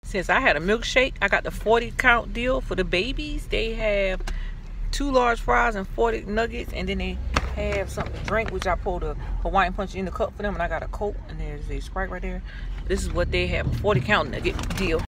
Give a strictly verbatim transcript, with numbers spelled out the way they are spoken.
since I had a milkshake, I got the forty count deal for the babies. They have two large fries and forty nuggets, and then they have something to drink, which I pulled a Hawaiian Punch in the cup for them, and I got a Coke, and there's a Sprite right there. This is what they have, a forty count nugget deal.